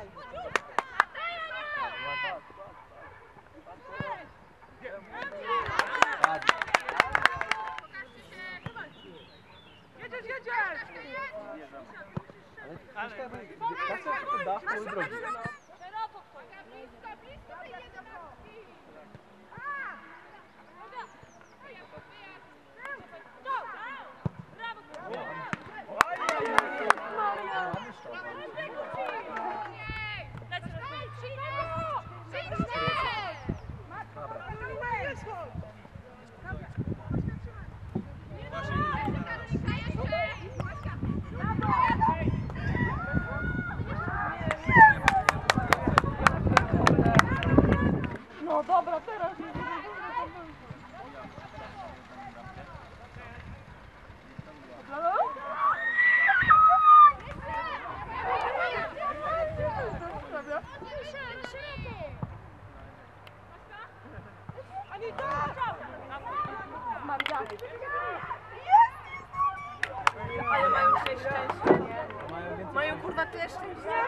No dobra, teraz ale mają dzisiaj szczęście, nie? Mają kurwa tyle szczęścia.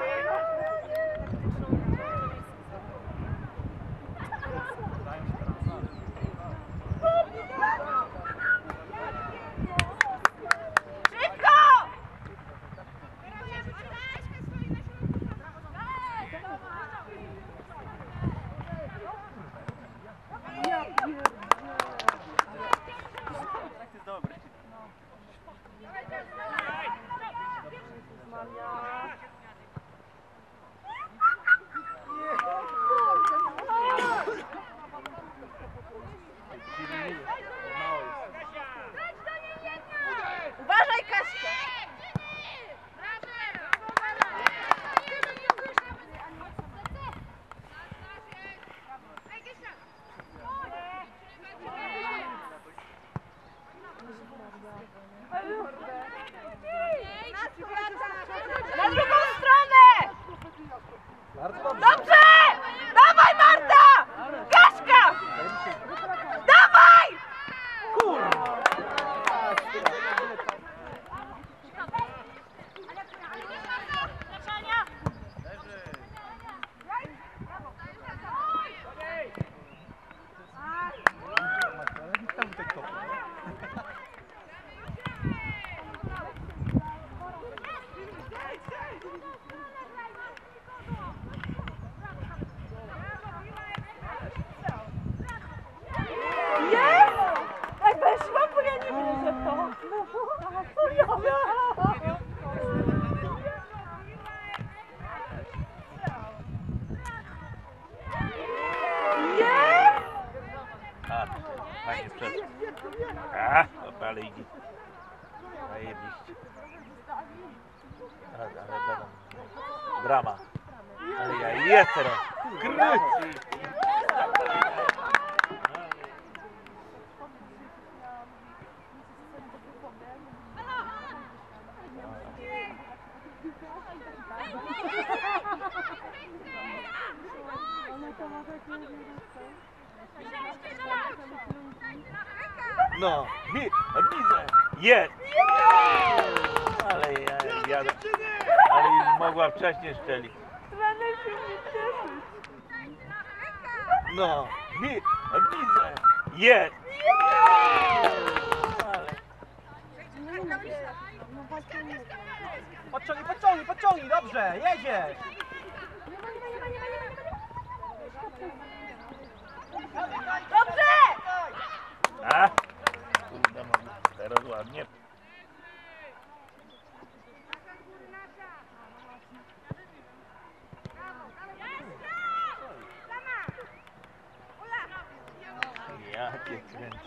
Uważaj, Kaśka! Na drugą stronę! Dobrze! Dawaj, Marta! Kaśka! Dawaj! Kurwa! Ale idzie. Zajebiście. Ale będą. Brama. Ale ja jest teraz. Kryci. No, widzę, jest! Ale ja jadę. Ale już mogła wcześniej strzelić. No, widzę, jest! Podciągnij, dobrze, jedziesz! Dobrze! A? Kurde, teraz ładnie. Jakie kręci.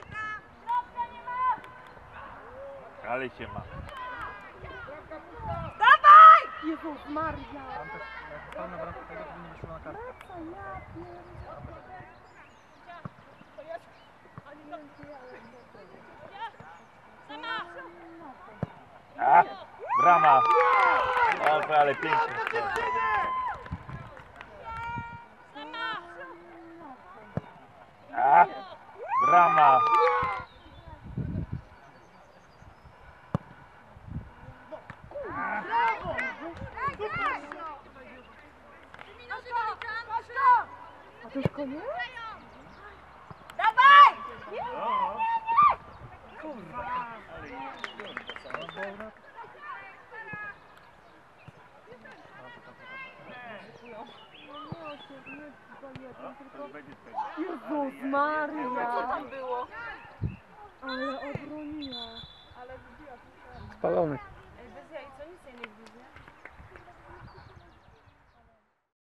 Ale się ma. Dawaj! Jezus Maria! Tam na bramkę tego powinien być na kartę. A? Brama! O, ale pięknie. A? Brama! To już koniec? Jezus Maria! Co tam było? Ale obroniła. Ale wybiła. Spalony. Ej, bez jaj, co nic jej nie